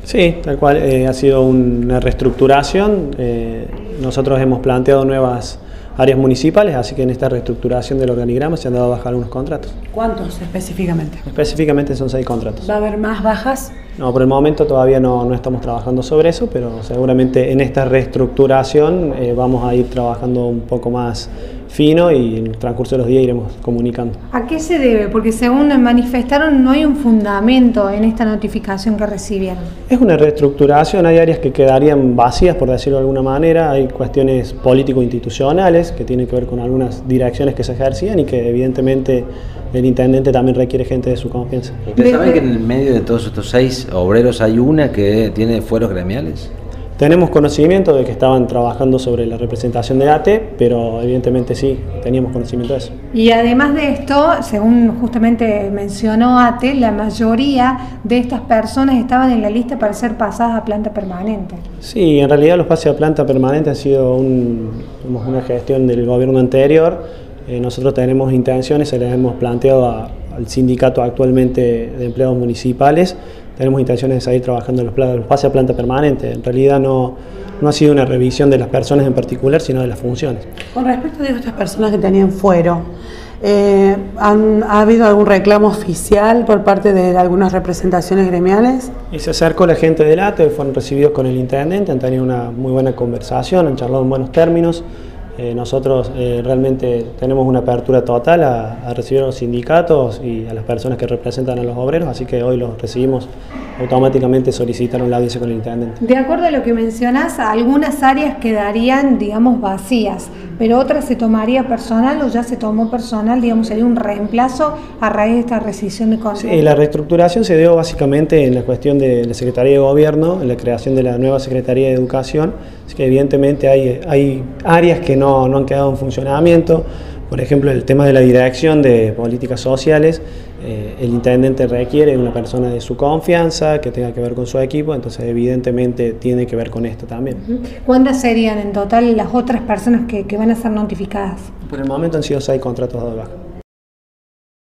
Sí, tal cual, ha sido una reestructuración. Nosotros hemos planteado nuevas áreas municipales, así que en esta reestructuración del organigrama se han dado baja algunos contratos. ¿Cuántos específicamente? Específicamente son 6 contratos. ¿Va a haber más bajas? No, por el momento todavía no estamos trabajando sobre eso, pero seguramente en esta reestructuración vamos a ir trabajando un poco más fino y en el transcurso de los días iremos comunicando. ¿A qué se debe? Porque según manifestaron no hay un fundamento en esta notificación que recibieron. Es una reestructuración, hay áreas que quedarían vacías, por decirlo de alguna manera, hay cuestiones político-institucionales que tienen que ver con algunas direcciones que se ejercían y que evidentemente el intendente también requiere gente de su confianza. ¿Ustedes saben que en el medio de todos estos 6 obreros hay una que tiene fueros gremiales? Tenemos conocimiento de que estaban trabajando sobre la representación de ATE, pero evidentemente sí, teníamos conocimiento de eso. Y además de esto, según justamente mencionó ATE, la mayoría de estas personas estaban en la lista para ser pasadas a planta permanente. Sí, en realidad los pases a planta permanente han sido una gestión del gobierno anterior. Nosotros tenemos intenciones, se les hemos planteado al sindicato actualmente de empleados municipales. Tenemos intenciones de seguir trabajando en los pases a planta permanente. En realidad no ha sido una revisión de las personas en particular, sino de las funciones. Con respecto a estas personas que tenían fuero, ¿ha habido algún reclamo oficial por parte de algunas representaciones gremiales? Y se acercó la gente del ATE, fueron recibidos con el intendente, han tenido una muy buena conversación, han charlado en buenos términos. Nosotros realmente tenemos una apertura total a recibir a los sindicatos y a las personas que representan a los obreros, así que hoy los recibimos, automáticamente solicitaron la audiencia con el intendente. De acuerdo a lo que mencionás, algunas áreas quedarían, digamos, vacías, pero otras se tomaría personal o ya se tomó personal, digamos, sería un reemplazo a raíz de esta rescisión de contrato. Sí, la reestructuración se dio básicamente en la cuestión de la Secretaría de Gobierno, en la creación de la nueva Secretaría de Educación, así que evidentemente hay áreas que no han quedado en funcionamiento. Por ejemplo, el tema de la dirección de políticas sociales, el intendente requiere una persona de su confianza, que tenga que ver con su equipo, entonces evidentemente tiene que ver con esto también. ¿Cuántas serían en total las otras personas que van a ser notificadas? Por el momento han sido 6 contratos de baja.